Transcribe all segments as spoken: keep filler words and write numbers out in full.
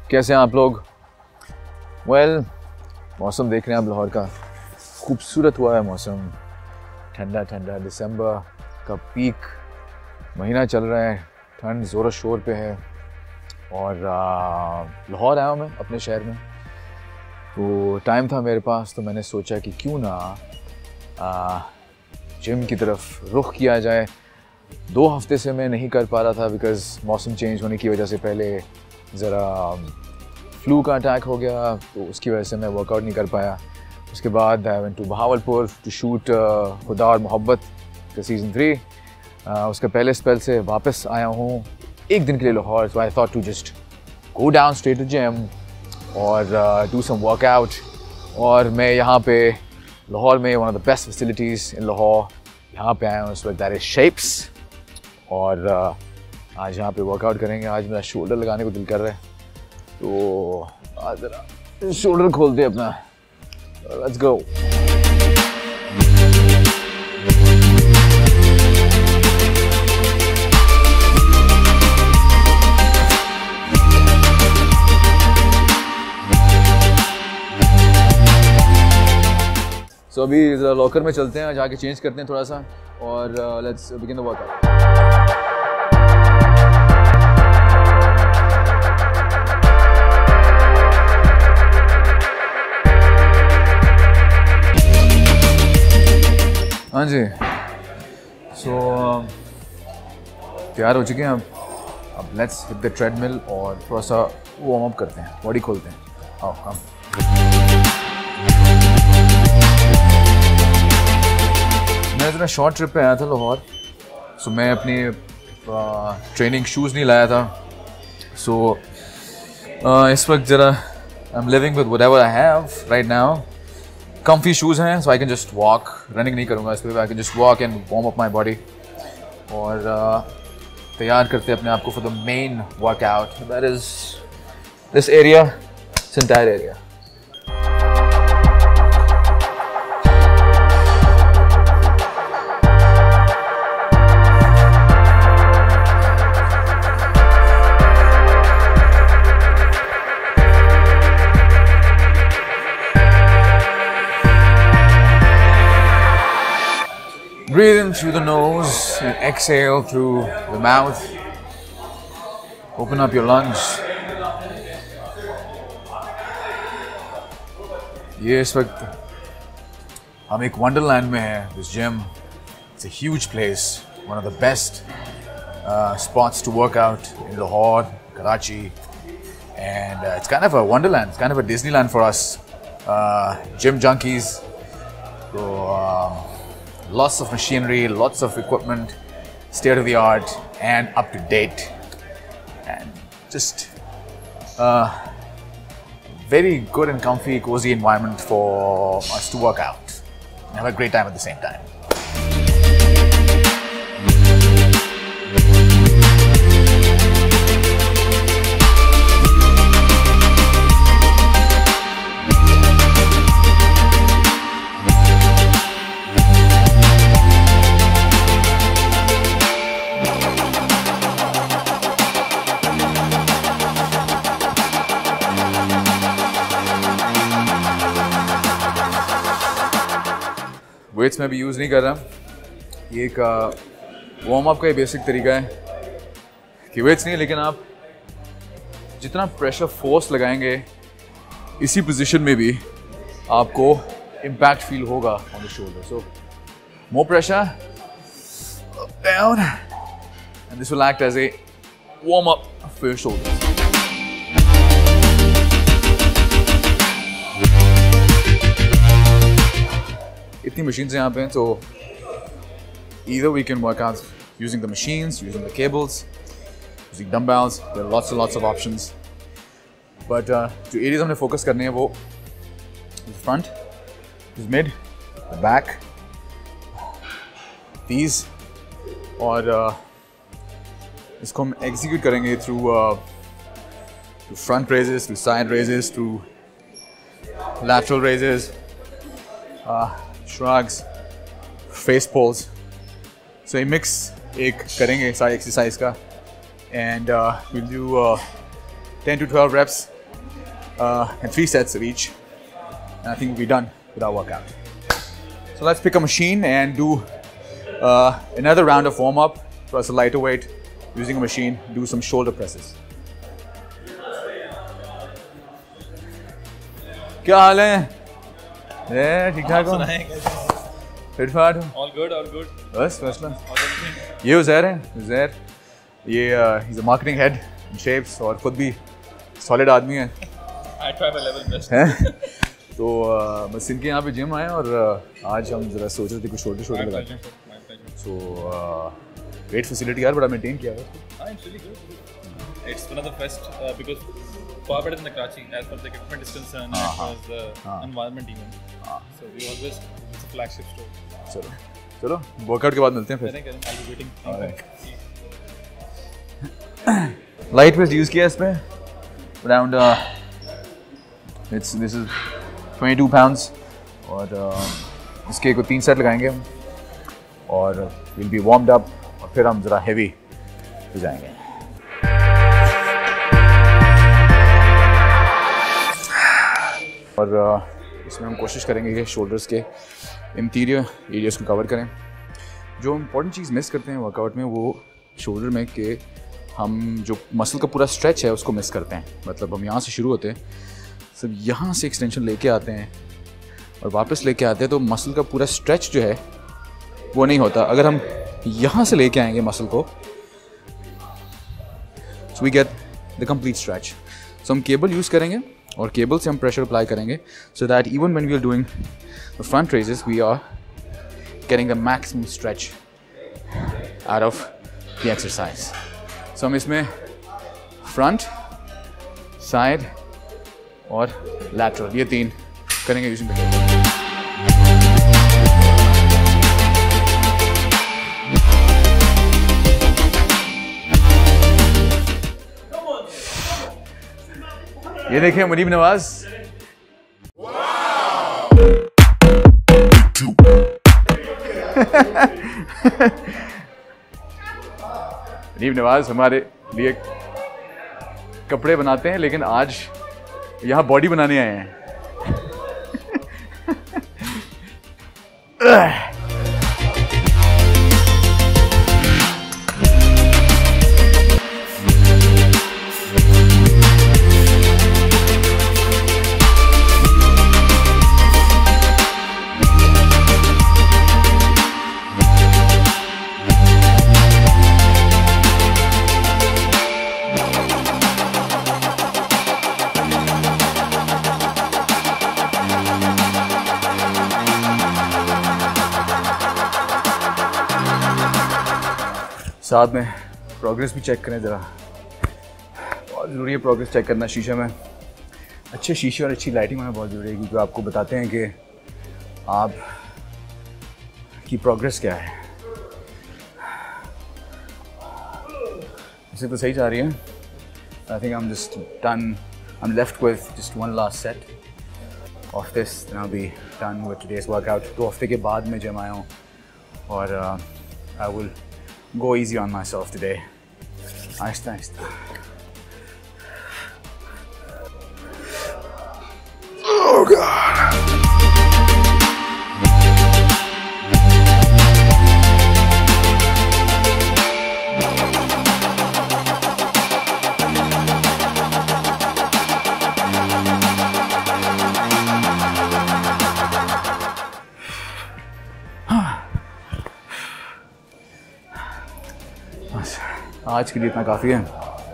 कैसे हैं आप लोग? वेल well, मौसम देख रहे हैं आप लाहौर का, खूबसूरत हुआ है मौसम, ठंडा ठंडा। दिसंबर का पीक महीना चल रहा है, ठंड ज़ोर शोर पे है और लाहौर आया हूँ मैं अपने शहर में। तो टाइम था मेरे पास, तो मैंने सोचा कि क्यों ना आ, जिम की तरफ रुख किया जाए। दो हफ्ते से मैं नहीं कर पा रहा था बिकॉज़ मौसम चेंज होने की वजह से पहले ज़रा फ्लू का अटैक हो गया, तो उसकी वजह से मैं वर्कआउट नहीं कर पाया। उसके बाद I went to Bahawalpur to shoot Khuda Aur मोहब्बत का सीज़न थ्री। उसके पहले स्पेल से वापस आया हूँ एक दिन के लिए Lahore. So I thought to just go down straight to gym और डू सम वर्कआउट। और मैं यहाँ पे लाहौर में one of the best facilities in Lahore यहाँ पे आया हूँ, इस वक्त दैट इज शेप्स। और uh, आज यहाँ पे वर्कआउट करेंगे। आज मेरा शोल्डर लगाने को दिल कर रहा है, तो आज ज़रा शोल्डर खोलते हैं अपना। Let's go. तो so, अभी ज़रा लॉकर में चलते हैं, जाके चेंज करते हैं थोड़ा सा और लेट्स बिगिन द वर्कआउट। हाँ जी, सो so, तैयार हो चुके हैं अब अब लेट्स हिट द ट्रेडमिल और थोड़ा सा वार्म अप करते हैं, बॉडी खोलते हैं। आओ कम। मैं इतना शॉर्ट ट्रिप पे आया था लाहौर, सो मैं अपनी ट्रेनिंग शूज़ नहीं लाया था। सो so, इस वक्त ज़रा I am living with whatever I have right now. Comfy shoes हैं, so I can just walk, running नहीं करूँगा इस पर, I can just walk and warm up my body. और uh, तैयार करते हैं अपने आप को for the main workout, that is this area, this entire area. Breathe in through the nose and exhale through the mouth. Open up your lungs. ये इस वक्त हम एक वंडरलैंड में हैं, this gym. It's a huge place, one of the best uh, spots to work out in Lahore, Karachi, and uh, it's kind of a wonderland. It's kind of a Disneyland for us uh, gym junkies. So. Uh, Lots of machinery, lots of equipment, state of the art and up to date, and just uh, very good and comfy, cozy environment for us to work out and have a great time at the same time. Weights में भी use नहीं कर रहा। ये एक warm up का ही basic तरीका है कि वेट्स नहीं, लेकिन आप जितना प्रेशर फोर्स लगाएंगे इसी पोजीशन में भी आपको इम्पैक्ट फील होगा on the shoulder. So more pressure down and this will act as a warm up for your shoulder. इतनी machines हैं यहाँ पे, तो either we can work out using the machines, using the cables, using dumbbells. There are lots and lots of options. But uh, जो areas हमने focus करने हैं वो the front, the mid, the back, these, और uh, इसको हम execute करेंगे through uh, through front raises, through side raises, through lateral raises. Uh, shrugs, face pulls. So a mix एक करेंगे सारी exercise का, and uh, we'll do uh, ten to twelve reps uh, and three sets of each. And I think we'll be done with our workout. So let's pick a machine and do uh, another round of warm up. Plus a lighter weight, using a machine, do some shoulder presses. क्या हाल है? ए ठीक ठाक हो? Fit फाट हो? All good, all good. बस first class. ये उज़ैर है, उज़ैर. ये he's a marketing head in shapes और खुद भी solid आदमी है. I try my level best. हैं? तो uh, बस इनके यहाँ पे जिम आए और uh, आज हम जरा सोच रहे थे कुछ छोटे छोटे लगाते हैं. So uh, great facility यार, बड़ा maintain किया है. Ah, it's really good. It's one of the best uh, because far better than the Karachi as far as the equipment is concerned, as far as the uh, environment even. Uh, so we always it's a flagship store. चलो चलो workout के बाद मिलते हैं फिर. I'll be waiting. Light weight use किया इसमें around it's this is twenty-two pounds और uh, इसके को तीन सेट लगाएंगे हम और विल बी वार्म्ड अप और फिर हम ज़रा हैवी हो जाएंगे. और uh, इसमें हम कोशिश करेंगे कि शोल्डर्स के इंटीरियर एरियाज़ को कवर करें. जो इम्पोर्टेंट चीज़ मिस करते हैं वर्कआउट में वो शोल्डर में कि हम जो मसल का पूरा स्ट्रेच है उसको मिस करते हैं. मतलब हम यहाँ से शुरू होते हैं, सब यहाँ से एक्सटेंशन लेके आते हैं और वापस लेके आते हैं, तो मसल का पूरा स्ट्रेच जो है वो नहीं होता. अगर हम यहाँ से लेके आएंगे मसल को, so we get the complete stretch. So हम केबल यूज़ करेंगे और केबल से हम प्रेशर अप्लाई करेंगे so that even when we are doing the front raises we are getting the maximum stretch out of the exercise. So हम इसमें front, side और lateral ये तीन करेंगे यूजिंग द केबल. ये देखिए मुनीब नवाज. मुनीब नवाज हमारे लिए कपड़े बनाते हैं लेकिन आज यहाँ बॉडी बनाने आए हैं. साथ में प्रोग्रेस भी चेक करें ज़रा. बहुत ज़रूरी है प्रोग्रेस चेक करना शीशे में. अच्छे शीशे और अच्छी लाइटिंग होना बहुत ज़रूरी है क्योंकि आपको बताते हैं कि आप की प्रोग्रेस क्या है. इसे तो सही जा रही है. I think I am just done. I am left with just one last set of this, then I will be done with today's workout. दो हफ्ते के बाद मैं जिम आया हूँ और I will go easy on myself today. Ahista ahista. Oh God. आज के लिए इतना काफ़ी है.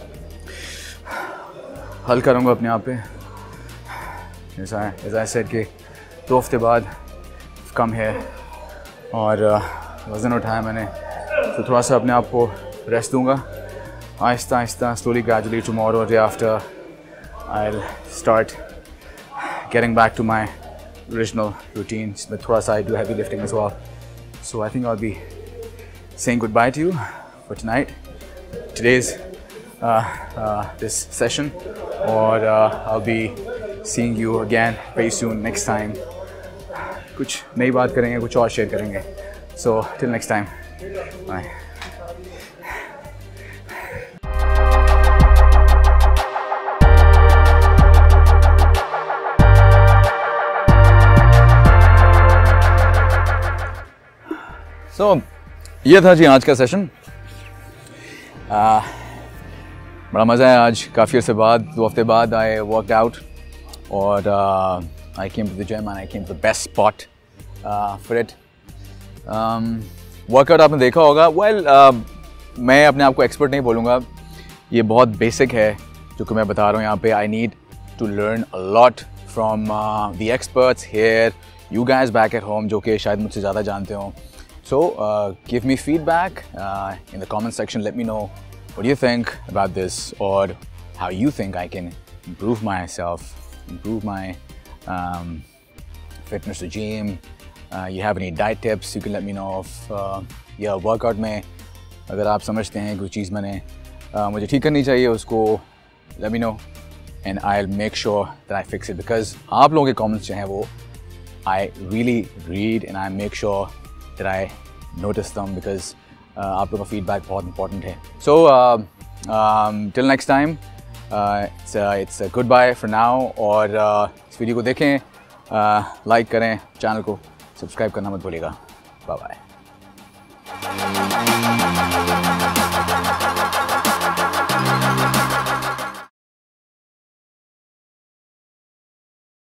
हल करूँगा अपने आप पे. ऐसा है ऐसा सेट कि दो हफ्ते बाद कम है और वज़न उठाया मैंने, तो थोड़ा सा अपने आप को रेस्ट दूँगा. आहिस्ता आहिस्ता slowly gradually tomorrow day after I will start getting back to my original routine जिसमें थोड़ा सा I do heavy lifting as well. So I think I will be saying good bye to you for tonight. Today's uh, uh, this session, or uh, I'll be seeing you again very soon next time. कुछ नई बात करेंगे, कुछ और share करेंगे. So till next time, bye. सो so, ये था जी आज का सेशन। uh, बड़ा मज़ा है आज, काफ़ी अर्से बाद, दो हफ्ते बाद आई वर्कड आउट और I came to the gym and I came to the best spot for it. Workout आपने देखा होगा। वेल well, uh, मैं अपने आप को एक्सपर्ट नहीं बोलूँगा, ये बहुत बेसिक है जो कि मैं बता रहा हूँ यहाँ पे। I need to learn a lot from the experts here, you guys back at home, जो कि शायद मुझसे ज़्यादा जानते हो। So give me feedback in the comment section, let me know what do you think about this or how you think I can improve myself, improve my um, fitness regime. Uh, you have any diet tips you can let me know of. Uh, yeah, workout में अगर आप समझते हैं कोई चीज़ मैंने uh, मुझे ठीक करनी चाहिए, उसको let me know and I'll make sure that I fix it, because आप लोगों के comments जो हैं वो I really read and I make sure that I notice them, because Uh, आप लोगों का फीडबैक बहुत इंपॉर्टेंट है। So till next time, it's it's good bye for now. और uh, इस वीडियो को देखें, लाइक uh, करें, चैनल को सब्सक्राइब करना मत भूलिएगा। Bye bye.